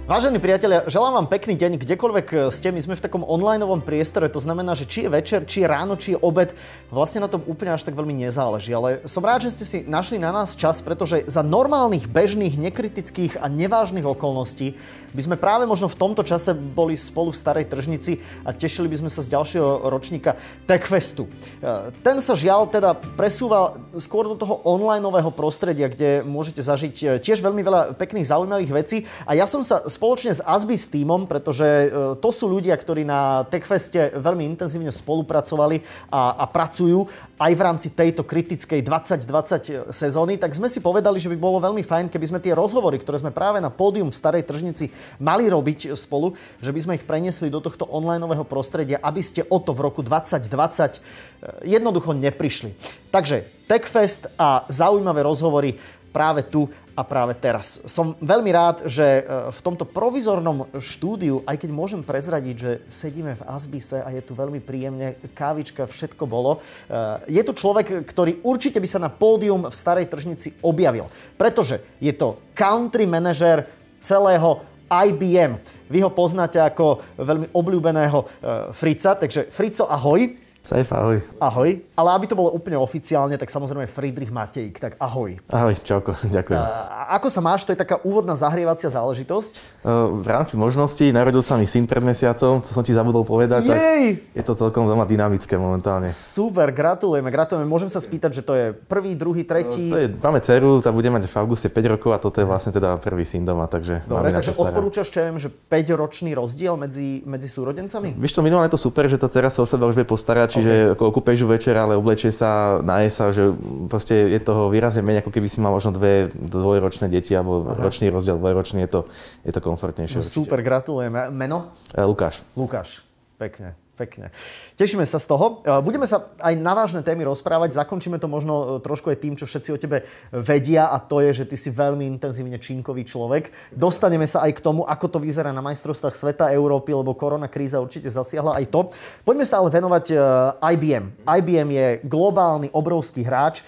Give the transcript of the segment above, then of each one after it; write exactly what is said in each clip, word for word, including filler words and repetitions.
Vážení priatelia, želám vám pekný deň, kdekoľvek ste. My sme v takom onlineovom priestore, to znamená, že či je večer, či je ráno, či je obed, vlastne na tom úplne až tak veľmi nezáleží. Ale som rád, že ste si našli na nás čas, pretože za normálnych, bežných, nekritických a nevážnych okolností by sme práve možno v tomto čase boli spolu v Starej Tržnici a tešili by sme sa z ďalšieho ročníka Techfestu. Ten sa žiaľ teda presúva skôr do toho onlineového prostredia, kde môžete zažiť tiež veľmi veľa pekných, zaujímavých vecí. A ja som sa spoločne s Asbis tímom, pretože to sú ľudia, ktorí na Techfeste veľmi intenzívne spolupracovali a, a pracujú aj v rámci tejto kritickej dvadsať dvadsať sezóny, tak sme si povedali, že by bolo veľmi fajn, keby sme tie rozhovory, ktoré sme práve na pódium v Starej Tržnici mali robiť spolu, že by sme ich preniesli do tohto onlineového prostredia, aby ste o to v roku dvadsať dvadsať jednoducho neprišli. Takže Techfest a zaujímavé rozhovory práve tu a práve teraz. Som veľmi rád, že v tomto provizornom štúdiu, aj keď môžem prezradiť, že sedíme v Asbise a je tu veľmi príjemne, kávička, všetko bolo, je tu človek, ktorý určite by sa na pódium v Starej Tržnici objavil. Pretože je to country manažer celého í bé em. Vy ho poznáte ako veľmi obľúbeného Frica, takže Frico, ahoj. Safe, ahoj. Ahoj. Ale aby to bolo úplne oficiálne, tak samozrejme Friedrich Matejík, tak ahoj. Ahoj, čauko, ďakujem. A ako sa máš? To je taká úvodná zahrievacia záležitosť? V rámci možností, narodil sa mi syn pred mesiacom, co som ti zabudol povedať, Jej. tak je to celkom veľmi dynamické momentálne. Super, gratulujeme, gratulujeme. Môžem sa spýtať, že to je prvý, druhý, tretí? To je, máme dceru, tá bude mať v auguste päť rokov a toto je vlastne teda prvý syn doma, takže Dobre, takže odporúčaš, čo viem, že päťročný rozdiel medzi, medzi súrodencami? Vieš to, minulé je to super, že tá dcera sa o seba už vie postarať, čiže okay. Kúpeš ju večer, ale oblečie sa, naje sa, že proste je toho výrazne menej, ako keby si mal možno dve dvojročné deti, alebo Aha. ročný rozdiel, dvojročný, je to, je to komfortnejšie. No, super, gratulujeme. Meno? Lukáš. Lukáš, pekne. Pekne. Tešíme sa z toho. Budeme sa aj na vážne témy rozprávať. Zakončíme to možno trošku aj tým, čo všetci o tebe vedia, a to je, že ty si veľmi intenzívne činkový človek. Dostaneme sa aj k tomu, ako to vyzerá na majstrovstvách sveta, Európy, lebo koronakríza určite zasiahla aj to. Poďme sa ale venovať í bé em. í bé em je globálny, obrovský hráč.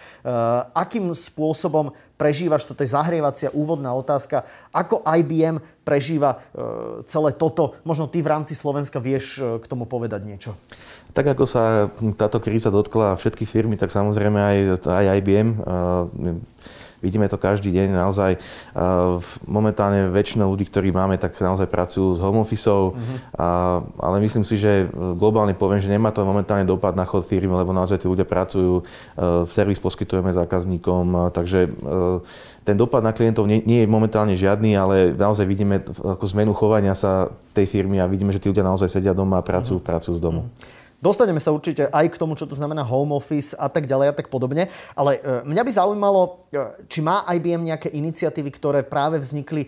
Akým spôsobom prežívaš, toto je zahrievacia úvodná otázka, ako í bé em prežíva celé toto? Možno ty v rámci Slovenska vieš k tomu povedať niečo. Tak ako sa táto kríza dotkla všetky firmy, tak samozrejme aj, aj í bé em. Vidíme to každý deň, naozaj momentálne väčšina ľudí, ktorí máme, tak naozaj pracujú s home officeou, uh-huh. ale myslím si, že globálne poviem, že nemá to momentálne dopad na chod firmy, lebo naozaj tí ľudia pracujú, servis poskytujeme zákazníkom, takže ten dopad na klientov nie, nie je momentálne žiadny, ale naozaj vidíme ako zmenu chovania sa tej firmy a vidíme, že tí ľudia naozaj sedia doma a pracujú, uh-huh. pracujú z domu. Uh-huh. Dostaneme sa určite aj k tomu, čo to znamená home office a tak ďalej a tak podobne. Ale mňa by zaujímalo, či má í bé em nejaké iniciatívy, ktoré práve vznikli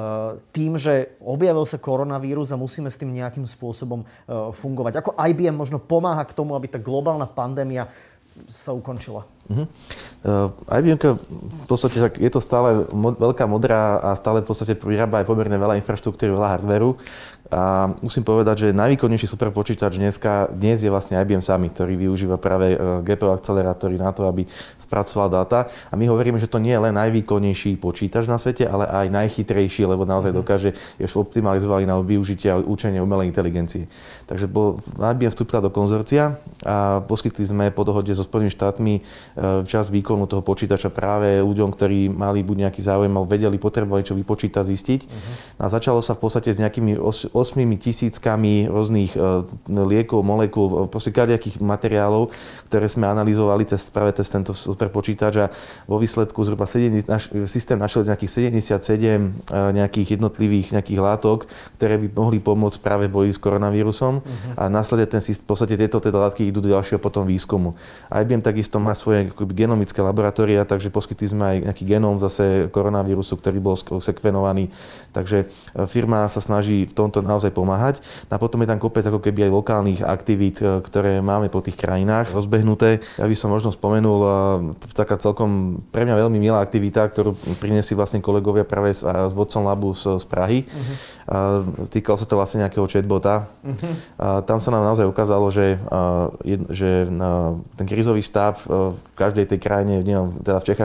tým, že objavil sa koronavírus a musíme s tým nejakým spôsobom fungovať. Ako í bé em možno pomáha k tomu, aby tá globálna pandémia sa ukončila? Uh-huh. Uh, í bé em v podstate je to stále mod, veľká modrá a stále v podstate vyrába aj pomerne veľa infraštruktúry, veľa hardvéru. A musím povedať, že najvýkonnejší superpočítač dneska, dnes je vlastne í bé em samý, ktorý využíva práve gé pé ú akcelerátory na to, aby spracoval dáta. A my hovoríme, že to nie je len najvýkonnejší počítač na svete, ale aj najchytrejší, lebo naozaj dokáže, je optimalizovali na využitie a učenie umelej inteligencie. Takže bo, í bé em vstúpila do konzorcia a poskytli sme po dohode so Spojenými štátmi časť výkonu toho počítača práve ľuďom, ktorí mali buď nejaký záujem, alebo vedeli, potrebovali čo vypočítať, zistiť. Uh-huh. A začalo sa v podstate s nejakými osmými tisíckami rôznych liekov, molekúl, proste kadejakých materiálov, ktoré sme analyzovali cez, práve cez tento superpočítač a vo výsledku zhruba sedemdesiat, naš, systém našiel nejakých sedemdesiatsedem nejakých jednotlivých nejakých látok, ktoré by mohli pomôcť práve v boji s koronavírusom. Uh-huh. A následne ten, v podstate tieto teda látky idú do ďalšieho potom výskumu. í bé em takisto má svoje genomické laboratória, takže poskytli sme aj nejaký genóm zase koronavírusu, ktorý bol sekvenovaný. Takže firma sa snaží v tomto naozaj pomáhať. A potom je tam kopec ako keby aj lokálnych aktivít, ktoré máme po tých krajinách rozbehnuté. Ja by som možno spomenul taká celkom pre mňa veľmi milá aktivita, ktorú priniesli vlastne kolegovia práve s, s vodcom Labu z, z Prahy. Uh-huh. Týkalo sa to vlastne nejakého chatbota. Uh-huh. Tam sa nám naozaj ukázalo, že, že ten krízový štáb v každej tej krajine, nie teda v Čechách, ale aj po celom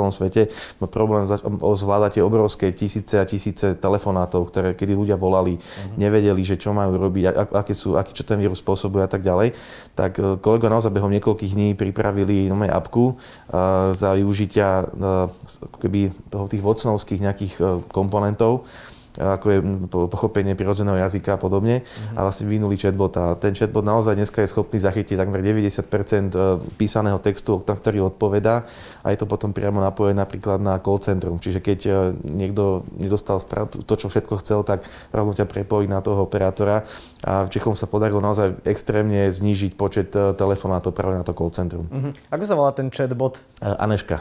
celom svete. Má problém zvládať tie obrovské tisíce a tisíce telefonátov, ktoré kedy ľudia volali, uh-huh. nevedeli, že čo majú robiť, aké sú, aký, čo ten vírus spôsobuje a tak ďalej. Tak kolega naozaj behom niekoľkých dní pripravili nové apku uh, za využitia uh, keby toho, tých vocnovských nejakých uh, komponentov, ako je pochopenie prirodzeného jazyka a podobne. Mm-hmm. A vlastne vyvinuli chatbot. A ten chatbot naozaj dneska je schopný zachytiť takmer deväťdesiat percent písaného textu, na ktorý odpovedá. A je to potom priamo napojené napríklad na call centrum. Čiže keď niekto nedostal to, čo všetko chcel, tak rovno ťa prepojí na toho operátora. A v Čechom sa podarilo naozaj extrémne znížiť počet telefonátov práve na to call centrum. Mm-hmm. Ako sa volá ten chatbot? Aneška.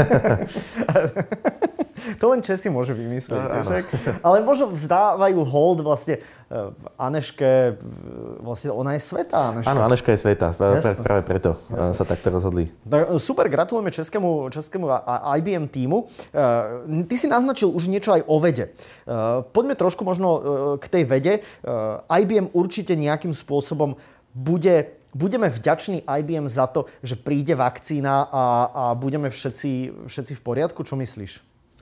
To len Česi môžu vymyslieť. No, ale možno vzdávajú hold vlastne Aneške, vlastne ona je svätá Aneška. Áno, Aneška je svätá, práve preto Jasne. sa takto rozhodli. Super, gratulujeme českému, českému í bí em týmu. Ty si naznačil už niečo aj o vede. Poďme trošku možno k tej vede. í bí em určite nejakým spôsobom bude Budeme vďační í bí em za to, že príde vakcína a, a budeme všetci, všetci v poriadku? Čo myslíš?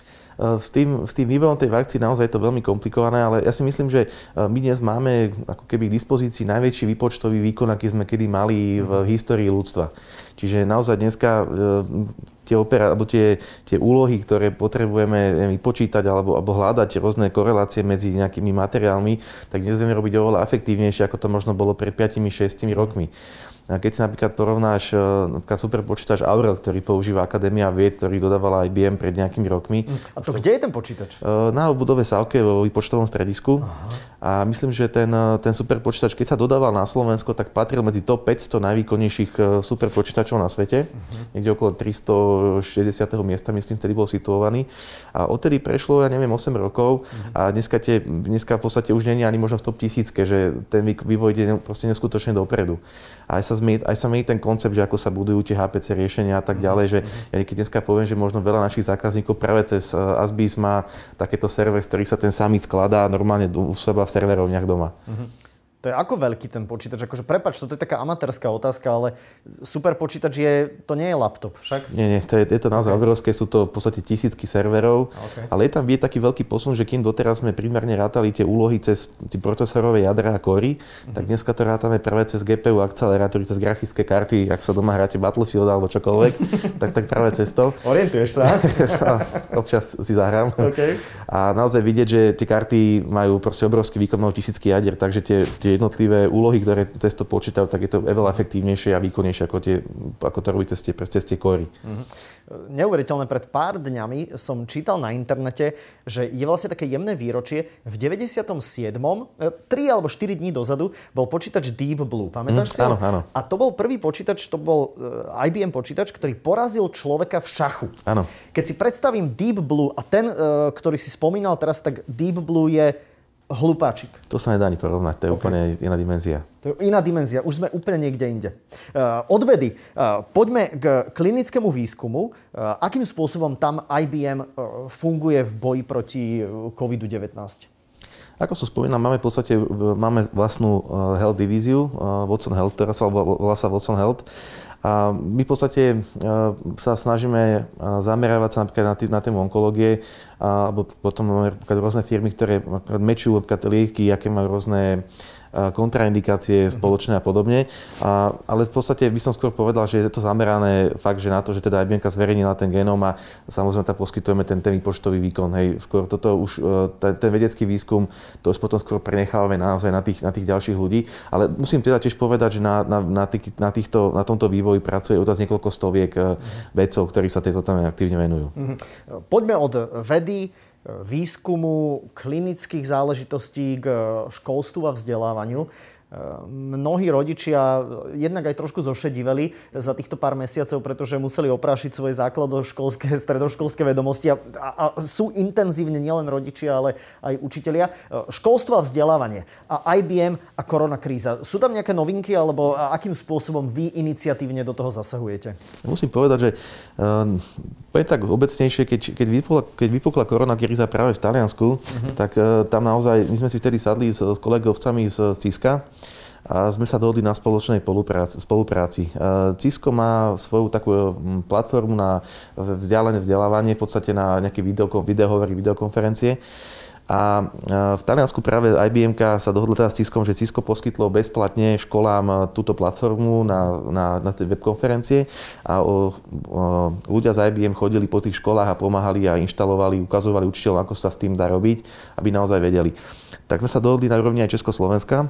S tým, s tým vývojom tej vakcíny naozaj je to veľmi komplikované, ale ja si myslím, že my dnes máme ako keby k dispozícii najväčší výpočtový výkon, aký sme kedy mali v histórii ľudstva. Čiže naozaj dneska tie, opera, alebo tie, tie úlohy, ktoré potrebujeme vypočítať alebo, alebo hľadať rôzne korelácie medzi nejakými materiálmi, tak dnes vieme robiť oveľa efektívnejšie, ako to možno bolo pred päť šesť rokmi. A keď si napríklad porovnáš napríklad superpočítač Aurel, ktorý používa Akadémia vied, ktorý dodávala í bí em pred nejakými rokmi. A to kde je ten počítač? Na budove Sávke vo výpočtovom stredisku. Aha. A myslím, že ten, ten superpočítač, keď sa dodával na Slovensko, tak patril medzi top päťsto najvýkonnejších superpočítačov na svete. Uh-huh. Niekde okolo tristošesťdesiateho miesta, myslím, vtedy bol situovaný. A odtedy prešlo, ja neviem, osem rokov. Uh-huh. A dneska, tie, dneska v podstate už nie je ani možno v top tisícke, že ten vývoj ide proste neskutočne dopredu. A aj sa, zmení, aj sa mení ten koncept, že ako sa budujú tie há pé cé riešenia a tak ďalej, že ja keď dneska poviem, že možno veľa našich zákazníkov práve cez Asbis má takéto server, z ktorých sa ten summit skladá normálne u seba v serverovniach doma. Uh-huh. To je ako veľký ten počítač? Akože prepáč, toto je taká amatérska otázka, ale super počítač je, to nie je laptop však? Nie, nie, to je, je to naozaj okay. obrovské, sú to v podstate tisícky serverov, okay. ale je tam je taký veľký posun, že kým doteraz sme primárne rátali tie úlohy cez tie procesorové jadra a kory, mm-hmm. tak dneska to rátame práve cez gé pé ú, akcelerátory, cez grafické karty, ak sa doma hráte Battlefield alebo čokoľvek, tak, tak práve cez to. Orientuješ sa? Občas si zahrám. Okay. A naozaj vidieť, že tie karty majú proste obrovský výkon, majú tisícky jadier, takže tie, tie jednotlivé úlohy, ktoré cez to počítajú, tak je to veľa efektívnejšie a výkonnejšie ako, tie, ako to robí cez tie, cez tie kory. Mm-hmm. Neuveriteľné, pred pár dňami som čítal na internete, že je vlastne také jemné výročie. V deväťdesiatom siedmom tri alebo štyri dní dozadu, bol počítač Deep Blue. Pamätáš mm, si? Áno, áno. A to bol prvý počítač, to bol í bí em počítač, ktorý porazil človeka v šachu. Áno. Keď si predstavím Deep Blue a ten, ktorý si spomínal teraz, tak Deep Blue je hlupáčik. To sa nedá ani porovnať, to je okay. úplne iná dimenzia. To je iná dimenzia, už sme úplne niekde inde. Uh, od vedy, uh, poďme k klinickému výskumu. Uh, akým spôsobom tam í bí em uh, funguje v boji proti kovid devätnásť? Ako som spomínal, máme v podstate máme vlastnú uh, health divíziu, uh, Watson Health, ktorá sa volá sa Watson Health. A my v podstate sa snažíme zamerávať sa napríklad na, tý, na tému onkológie, alebo potom máme rôzne firmy, ktoré mečujú lieky, aké majú rôzne kontraindikácie spoločné a podobne. A, ale v podstate by som skôr povedal, že je to zamerané fakt, že na to, že teda í bí em zverejnila ten genóm a samozrejme tam poskytujeme ten, ten výpočtový výkon. Hej. Skôr toto už, ten, ten vedecký výskum, to už potom skôr prenechávame naozaj na tých, na tých ďalších ľudí. Ale musím teda tiež povedať, že na, na, na, tých, na, týchto, na tomto vývoji pracuje už niekoľko stoviek vedcov, ktorí sa tejto téme aktívne venujú. Poďme od vedy, výskumu, klinických záležitostí k školstvu a vzdelávaniu. Mnohí rodičia jednak aj trošku zošediveli za týchto pár mesiacov, pretože museli oprášiť svoje základoškolské, stredoškolské vedomosti a, a, a sú intenzívne nielen rodičia, ale aj učitelia. Školstvo a vzdelávanie a í bí em a koronakríza. Sú tam nejaké novinky alebo akým spôsobom vy iniciatívne do toho zasahujete? Musím povedať, že um, poviem tak obecnejšie, keď, keď, vypukla, keď vypukla koronakríza práve v Taliansku, uh-huh. tak uh, tam naozaj, my sme si vtedy sadli s, s kolegovcami z, z Ciska a sme sa dohodli na spoločnej spolupráci. spolupráci. Cisco má svoju takú platformu na vzdialené vzdelávanie, v podstate na nejaké videohovory, videokonferencie. A v Taliansku práve í bí emka sa dohodla teda s Ciskom, že Cisco poskytlo bezplatne školám túto platformu na, na, na tie webkonferencie a o, o, ľudia z í bí em chodili po tých školách a pomáhali a inštalovali, ukazovali učiteľom, ako sa s tým dá robiť, aby naozaj vedeli. Tak sme sa dohodli na úrovni aj Československa.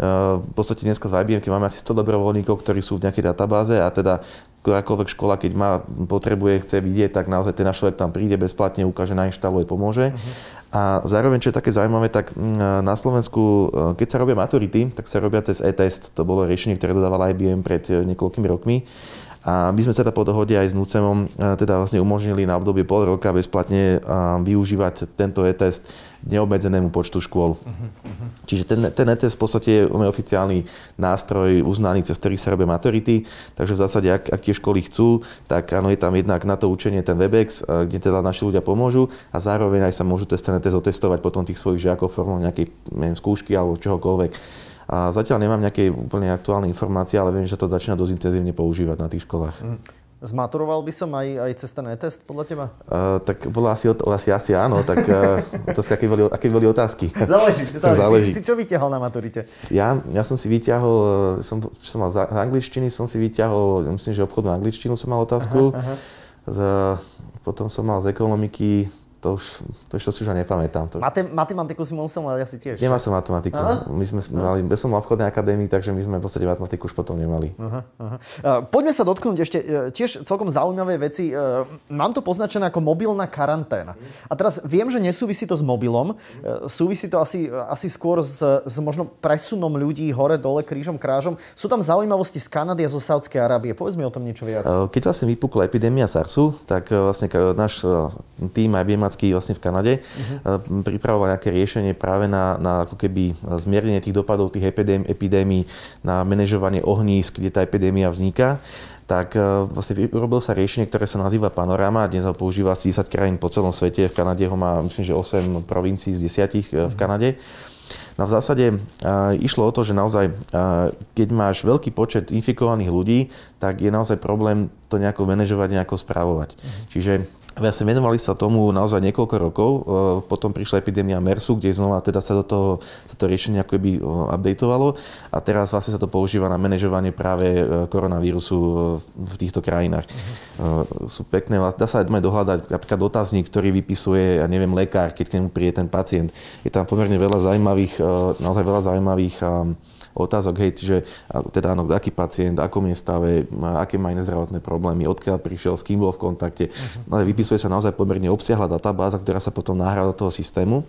V podstate dneska z í bí emky máme asi sto dobrovoľníkov, ktorí sú v nejakej databáze a teda ktorákoľvek škola, keď má, potrebuje, chce vidieť, tak naozaj ten náš človek tam príde bezplatne, ukáže, nainštaluje, pomôže. Uh-huh. A zároveň, čo je také zaujímavé, tak na Slovensku, keď sa robia maturity, tak sa robia cez e-test. To bolo riešenie, ktoré dodávala í bí em pred niekoľkými rokmi. A my sme teda po dohode aj s NUCEMom teda vlastne umožnili na obdobie pol roka bezplatne využívať tento e-test neobmedzenému počtu škôl. Uh-huh, uh-huh. Čiže ten, ten e-test v podstate je oficiálny nástroj uznaný, cez ktorý sa robia maturity. Takže v zásade, ak, ak tie školy chcú, tak áno, je tam jednak na to učenie ten Webex, kde teda naši ľudia pomôžu a zároveň aj sa môžu ten test otestovať potom tých svojich žiakov formou nejakej neviem, skúšky alebo čohokoľvek. A zatiaľ nemám nejaké úplne aktuálne informácie, ale viem, že to začína dosť intenzívne používať na tých školách. Mm. Zmaturoval by som aj, aj cez ten e-test podľa teba? Uh, tak bolo asi, asi, asi áno, tak uh, otázka, aké boli, aké boli otázky. Záleží, záleží. záleží. Ty si čo vyťahol na maturite? Ja, ja som si vyťahol, som, som mal z angličtiny, som si vyťahol, myslím, že obchodnú angličtinu som mal otázku. Aha, aha. Z, potom som mal z ekonomiky. To už, to už to si už nepamätám. To... Matem, matematiku si musel mať asi tiež. Nemá som matematiku. Aha. My sme mali, ja som mal obchodnej akadémii, takže my sme v podstate matematiku už potom nemali. Aha, aha. Poďme sa dotknúť ešte tiež celkom zaujímavé veci. Mám to poznačené ako mobilná karanténa. A teraz viem, že nesúvisí to s mobilom. Súvisí to asi, asi skôr s, s možno presunom ľudí hore, dole, krížom, krážom. Sú tam zaujímavosti z Kanady a zo Saúdskej Arábie. Povedz mi o tom niečo viac. Keď vlastne vypukla epidémia SARSu, tak vlastne náš tým í bí em vlastne v Kanade, uh-huh. pripravoval nejaké riešenie práve na, na ako keby zmiernenie tých dopadov tých epidém, epidémií, na manažovanie ohnízk, kde tá epidémia vzniká. Tak vlastne urobil sa riešenie, ktoré sa nazýva Panorama. Dnes ho používa asi desať krajín po celom svete. V Kanade ho má, myslím, že osem provincií z desiatich v Kanade. No v zásade uh, išlo o to, že naozaj, uh, keď máš veľký počet infikovaných ľudí, tak je naozaj problém to nejako manažovať, nejako správovať. Uh-huh. Čiže vlastne venovali sa tomu naozaj niekoľko rokov. Potom prišla epidémia MERSu, kde znova teda sa do toho sa to riešenie ako keby updateovalo. A teraz vlastne sa to používa na manažovanie práve koronavírusu v týchto krajinách. Uh-huh. Sú pekné, dá sa aj dohľadať napríklad dotazník, ktorý vypisuje, ja neviem, lekár, keď k nemu príde ten pacient. Je tam pomerne veľa zaujímavých, naozaj veľa zaujímavých otázok, hej, že teda áno, aký pacient, akom je stave, aké má iné zdravotné problémy, odkiaľ prišiel, s kým bol v kontakte. Uh-huh. Ale vypisuje sa naozaj pomerne obsiahla databáza, ktorá sa potom nahrá do toho systému.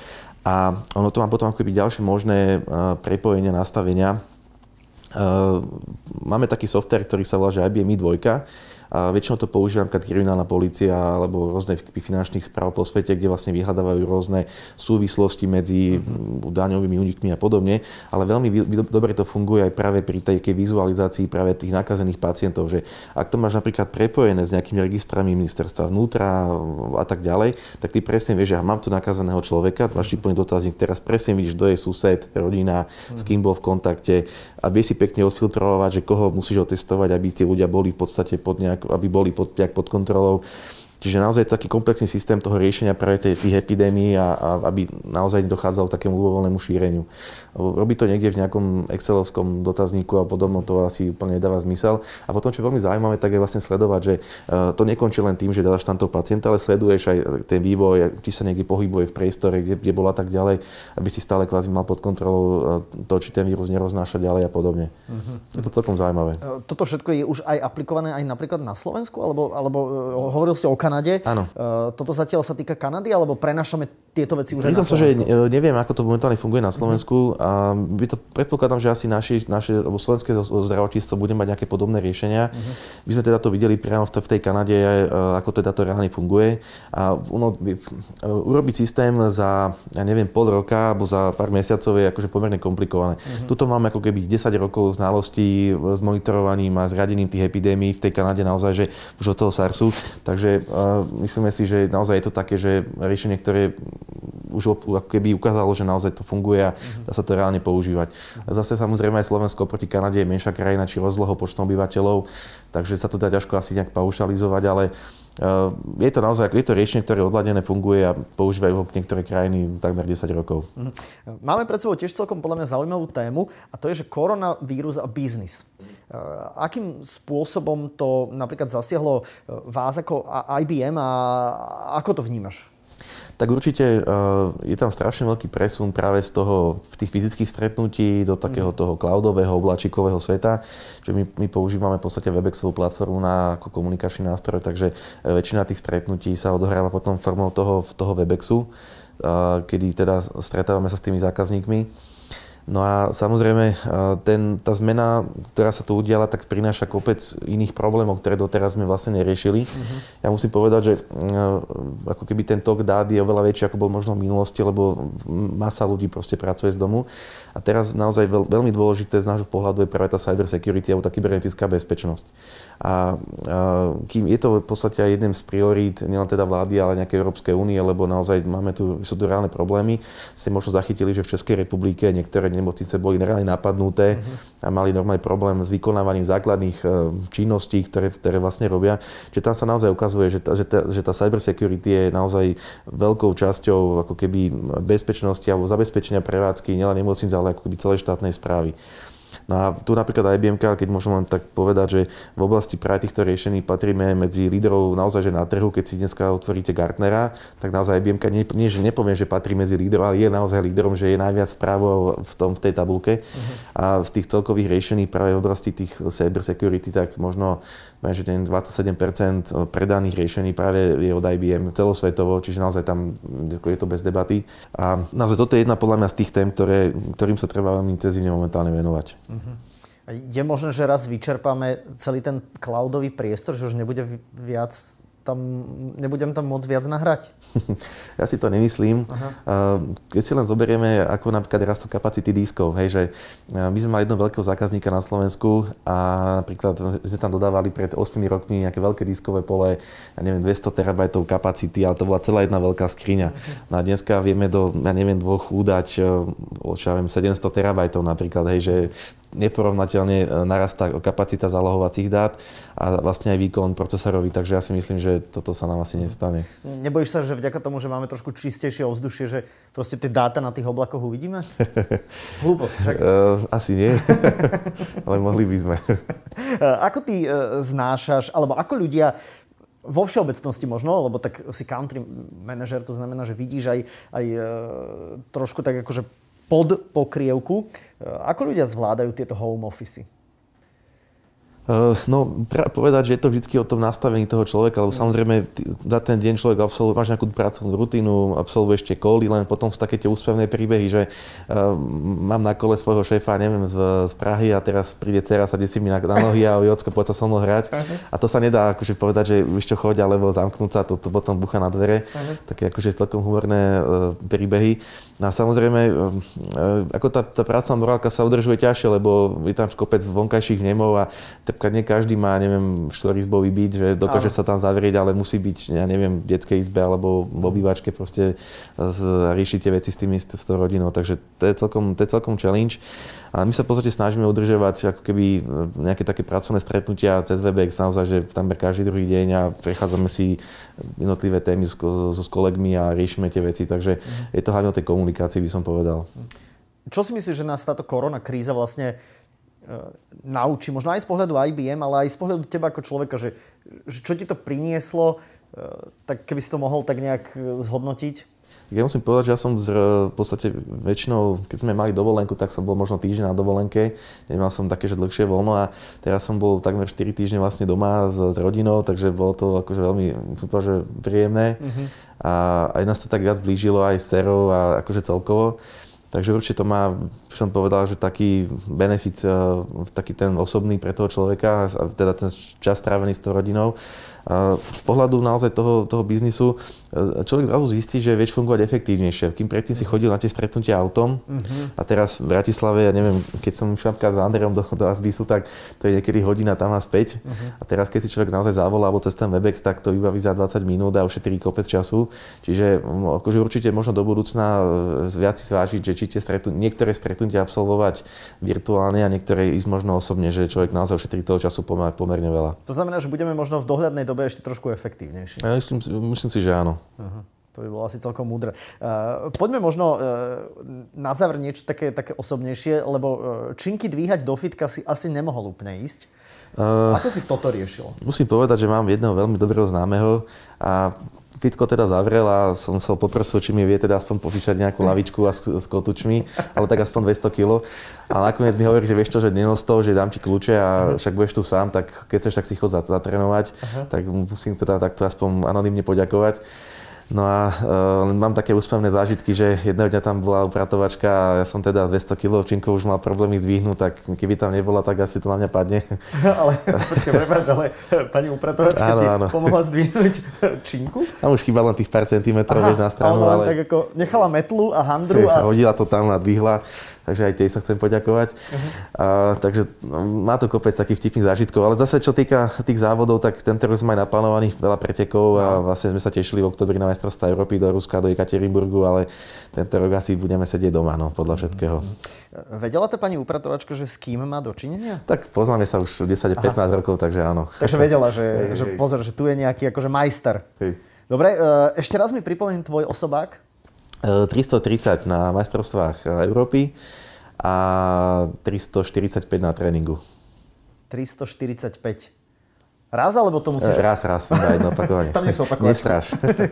A ono to má potom ako keby ďalšie možné prepojenia, nastavenia. Máme taký software, ktorý sa volá, že í bí em í dva. A väčšinou to používa napríklad kriminálna polícia alebo rôzne typy finančných správ po svete, kde vlastne vyhľadávajú rôzne súvislosti medzi uh-huh. daňovými únikmi a podobne. Ale veľmi dobre to funguje aj práve pri tej vizualizácii práve tých nakazených pacientov, že ak to máš napríklad prepojené s nejakými registrami ministerstva vnútra a tak ďalej, tak ty presne vieš, že ja mám tu nakazeného človeka, máš čiplný dotazník, teraz presne vidíš, kto je sused, rodina, uh-huh. s kým bol v kontakte a vieš si pekne odfiltrovať, že koho musíš otestovať, aby tí ľudia boli v podstate pod nejak aby boli pod, pod kontrolou. Čiže naozaj je taký komplexný systém toho riešenia práve tých epidémií a, a aby naozaj dochádzalo k takému ľubovoľnému šíreniu. Robí to niekde v nejakom excelovskom dotazníku a podobno, to asi úplne nedáva zmysel. A potom, čo je veľmi zaujímavé, tak je vlastne sledovať, že to nekončí len tým, že dáš tam toho pacienta, ale sleduješ aj ten vývoj, či sa niekde pohybuje v priestore, kde, kde bola tak ďalej, aby si stále kvázi mal pod kontrolou to, či ten vírus neroznáša ďalej a podobne. Uh-huh. Je to celkom zaujímavé. Toto všetko je už aj aplikované aj napríklad na Slovensku? Alebo, alebo hovoril si o Kanade? Áno. Toto zatiaľ sa týka Kanady, alebo prenašame tieto veci už aj na Slovensku? Myslím sa, že neviem, ako to momentálne funguje na Slovensku. Uh-huh. A by to predpokladám, že asi naši, naše alebo slovenské zdravotníctvo bude mať nejaké podobné riešenia. Uh-huh. My sme teda to videli priamo v tej Kanade, ako teda to reálne funguje. A ono, urobiť systém za, ja neviem, pol roka alebo za pár mesiacov je akože pomerne komplikované. Uh-huh. Tuto máme ako keby desať rokov znalostí s monitorovaním a zriadením tých epidémií v tej Kanade naozaj, že už od toho SARSu. Takže uh, myslíme si, že naozaj je to také, že riešenie, ktoré už ako keby ukázalo, že naozaj to funguje a dá sa to reálne používať. Zase samozrejme aj Slovensko proti Kanade je menšia krajina či rozlohou počtom obyvateľov, takže sa to dá ťažko asi nejak paušalizovať, ale je to naozaj, je to riešenie, ktoré odladené funguje a používajú ho niektoré krajiny takmer desať rokov. Máme pred sebou tiež celkom podľa mňa zaujímavú tému a to je, že koronavírus a biznis. Akým spôsobom to napríklad zasiahlo vás ako í bé em a ako to vnímaš? Tak určite je tam strašne veľký presun práve z toho, tých fyzických stretnutí do takého toho cloudového, oblačíkového sveta. Že my, my používame v podstate Webexovú platformu na, ako komunikačný nástroj, takže väčšina tých stretnutí sa odohráva potom formou toho, toho Webexu, kedy teda stretávame sa s tými zákazníkmi. No a samozrejme, ten, tá zmena, ktorá sa tu udiala, tak prináša kopec iných problémov, ktoré doteraz sme vlastne neriešili. Uh-huh. Ja musím povedať, že ako keby ten tok dát je oveľa väčší, ako bol možno v minulosti, lebo masa ľudí proste pracuje z domu. A teraz naozaj veľ, veľmi dôležité z nášho pohľadu je práve tá cyber security, alebo tá kybernetická bezpečnosť. A, a kým je to v podstate aj jedným z priorít, nielen teda vlády, ale nejakej Európskej únie, lebo naozaj máme tu, sú tu reálne problémy, ste možno zachytili, že v Českej republike niektoré nemocnice boli reálne napadnuté uh-huh. a mali normálny problém s vykonávaním základných činností, ktoré, ktoré vlastne robia. Čiže tam sa naozaj ukazuje, že tá, že tá, že tá cyber security je naozaj veľkou časťou ako keby bezpečnosti alebo zabezpečenia prevádzky nielen nemocnic, ale ako keby celej štátnej správy. No a tu napríklad í bé em, keď môžem len tak povedať, že v oblasti práve týchto riešení patríme medzi líderov naozaj, že na trhu, keď si dneska otvoríte Gartnera, tak naozaj í bé em nie, nie, že nepoviem, že patrí medzi líderov, ale je naozaj líderom, že je najviac právo v, tom, v tej tabulke. Uh-huh. A z tých celkových riešení práve v oblasti tých cyber security, tak možno že ten dvadsaťsedem percent predaných riešení práve je od í bé em celosvetovo, čiže naozaj tam je to bez debaty. A naozaj toto je jedna podľa mňa z tých tém, ktoré, ktorým sa treba veľmi intenzívne momentálne venovať. Uh-huh. Je možné, že raz vyčerpáme celý ten cloudový priestor, že už nebude viac tam, nebudem tam môcť viac nahrať? Ja si to nemyslím. Aha. Keď si len zoberieme, ako napríklad rastú kapacity diskov, hej, že my sme mali jedného veľkého zákazníka na Slovensku a napríklad sme tam dodávali pred osiemimi rokmi nejaké veľké diskové pole, ja neviem, dvesto terabajtov kapacity, ale to bola celá jedna veľká skriňa. Uh-huh. No a dneska vieme do, ja neviem, dvoch údať, čo ja viem, sedemsto terabajtov napríklad, hej, že neporovnateľne narastá kapacita zálohovacích dát a vlastne aj výkon procesorový, takže ja si myslím, že toto sa nám asi nestane. Nebojíš sa, že vďaka tomu, že máme trošku čistejšie ovzdušie, že proste tie dáta na tých oblakoch uvidíme? Hlúposť, však? Uh, asi nie, ale mohli by sme. Ako ty uh, znášaš, alebo ako ľudia vo všeobecnosti možno, lebo tak si country manažer, to znamená, že vidíš aj, aj uh, trošku tak akože pod pokrievku. Ako ľudia zvládajú tieto home office? No, treba povedať, že je to vždy o tom nastavení toho človeka, lebo samozrejme za ten deň človek absolvuje, máš nejakú pracovnú rutinu, absolvuješ tie koly, len potom sú také tie úspevné príbehy, že uh, mám na kole svojho šéfa, neviem, z, z Prahy a teraz príde dcera, sadí si mi na, na nohy a Jocko, poď sa so mnou hrať. Uh-huh. A to sa nedá akože povedať, že víš čo, choď, alebo zamknúť sa, to, to potom bucha na dvere. Uh-huh. Také akože celkom humorné uh, príbehy. No a samozrejme, uh, ako tá, tá pracovná morálka sa udržuje ťažšie, lebo je tam kopec vonkajších vnemov a nie každý má, neviem, štvorizbový byt, že dokáže sa tam zavrieť, ale musí byť, ja neviem, v detskej izbe alebo v obývačke proste riešiť tie veci s tými, s tou rodinou. Takže to je celkom, to je celkom challenge. A my sa v podstate snažíme udržovať ako keby nejaké také pracovné stretnutia cez Webex, naozaj, že tam každý druhý deň a prechádzame si jednotlivé témy so, so s kolegmi a riešime tie veci. Takže mm. je to hlavne o tej komunikácii, by som povedal. Čo si myslíš, že nás táto korona kríza vlastne naučí, možno aj z pohľadu í bé em, ale aj z pohľadu teba ako človeka, že, že čo ti to prinieslo, tak keby si to mohol tak nejak zhodnotiť? Ja musím povedať, že ja som v podstate väčšinou, keď sme mali dovolenku, tak som bol možno týždeň na dovolenke, nemal som také, že dlhšie voľno a teraz som bol takmer štyri týždne vlastne doma s, s rodinou, takže bolo to akože veľmi super, že príjemné uh-huh. a aj nás to tak viac blížilo aj s dcerou a akože celkovo. Takže určite to má, som povedal, že taký benefit, taký ten osobný pre toho človeka, teda ten čas strávený s tou rodinou. z pohľadu naozaj toho, toho biznisu človek zrazu zistí, že vieš fungovať efektívnejšie. Kým predtým si chodil na tie stretnutia autom uh-huh. a teraz v Bratislave, ja neviem, keď som išiel s Andrejom do, do Asbisu, tak to je niekedy hodina tam a späť. Uh-huh. A teraz keď si človek naozaj zavolá alebo cez ten Webex, tak to vybaví za dvadsať minút a ušetrí kopec času. Čiže akože určite možno do budúcna viac si zvážiť, že či tie stretnutia, niektoré stretnutia absolvovať virtuálne a niektoré ísť možno osobne, že človek naozaj ušetrí toho času pomer, pomerne veľa. To znamená, že budeme možno v dohľadnej dobe ešte trošku efektívnejší. Ja myslím, myslím si, že áno. Uh-huh. To by bolo asi celkom múdre. Uh, poďme možno uh, na záver niečo také, také osobnejšie, lebo uh, činky dvíhať do fitka si asi nemohol úplne ísť. Uh, Ako si toto riešil? Musím povedať, že mám jedného veľmi dobrého známeho a fitko teda zavrel a som sa ho poprosil, či mi vie teda aspoň pofičať nejakú lavičku a s, s kotúčmi, ale tak aspoň dvesto kilogramov. A nakoniec mi hovorí, že vieš čo, že nenos to, že dám ti kľúče a však budeš tu sám, tak keď chceš, tak si chod zatrénovať. Aha. Tak musím teda takto aspoň anonymne poďakovať. No a uh, mám také úspevné zážitky, že jedného dňa tam bola upratovačka a ja som teda dvesto kilogramov činkov už mal problémy zdvihnúť, tak keby tam nebola, tak asi to na mňa padne. ale počkaj, prepáč, ale pani upratovačka áno, ti áno. pomohla zdvihnúť činku? Tam už chýbalo len tých pár centimetrov, vieš, na stranu. Ale tak ako nechala metlu a handru a... a hodila to tam a dvihla. Takže aj tej sa chcem poďakovať. Uh-huh. A, takže no, má to kopec takých vtipných zážitkov. Ale zase, čo týka tých závodov, tak tento rok sme aj naplánovaných veľa pretekov a vlastne sme sa tešili v októbri na majstrovstvá Európy do Ruska, do Ekaterinburgu, ale tento rok asi budeme sedieť doma, no, podľa všetkého. Uh-huh. Vedela tá pani upratovačka, že s kým má dočinenia? Tak poznáme sa už desať pätnásť rokov, takže áno. Takže vedela, že, hej, že hej. pozor, že tu je nejaký akože majster. Hej. Dobre, ešte raz mi pripomeň tvoj osobák. tristotridsať na majstrovstvách Európy a tristoštyridsaťpäť na tréningu. tristoštyridsaťpäť. Raz, alebo to musíš... Raz, raz, iba jedno opakovanie. Tam nie sú opakovačky. Nestráš.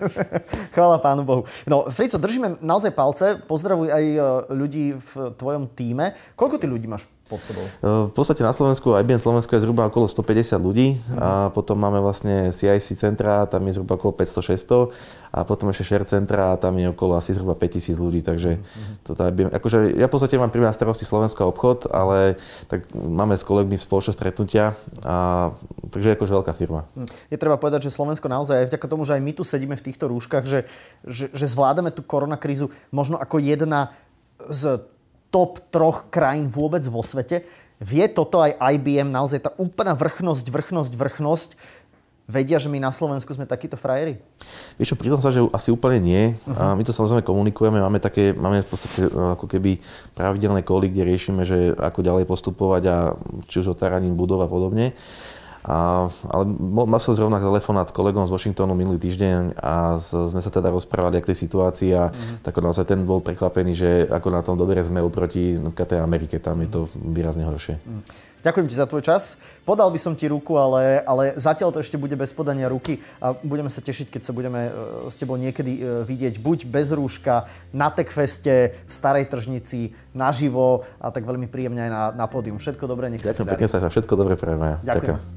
Chvála Pánu Bohu. No, Frico, držíme naozaj palce. Pozdravuj aj ľudí v tvojom tíme. Koľko ty ľudí máš pod sebou? V podstate na Slovensku, í bé em Slovensko je zhruba okolo stopäťdesiat ľudí. Mm. A potom máme vlastne cé í cé centra, tam je zhruba okolo päťsto šesťsto. A potom ešte share centra, tam je okolo asi zhruba päťtisíc ľudí. Takže mm. toto je, akože ja v podstate mám pri mňa starosti Slovensko a obchod, ale tak máme s kolegmi spoločné stretnutia. A, takže je akože veľká firma. Je treba povedať, že Slovensko naozaj, aj vďaka tomu, že aj my tu sedíme v týchto rúškach, že, že, že zvládame tú koronakrízu možno ako jedna z top troch krajín vôbec vo svete. Vie toto aj í bé em, naozaj tá úplná vrchnosť, vrchnosť, vrchnosť. Vedia, že my na Slovensku sme takíto frajeri? Vieš čo, priznám sa, že asi úplne nie. Uh-huh. A my to samozrejme komunikujeme, máme také, máme v podstate ako keby pravidelné koly, kde riešime, že ako ďalej postupovať a či už otváraním budov a podobne. A, ale mal som zrovna telefonát s kolegom z Washingtonu minulý týždeň a z, sme sa teda rozprávali k tej situácii a uh-huh. tak naozaj ten bol prekvapený, že ako na tom dobre sme oproti tej Amerike, tam je to výrazne horšie. Uh-huh. Ďakujem ti za tvoj čas. Podal by som ti ruku, ale, ale zatiaľ to ešte bude bez podania ruky a budeme sa tešiť, keď sa budeme s tebou niekedy vidieť buď bez rúška, na Techfeste, v Starej Tržnici, naživo a tak veľmi príjemne aj na, na pódium. Všetko dobré, nech sa ti darí. Ďakujem pekne, sa všetko dobré prajem. Ďakujem. Ďakujem.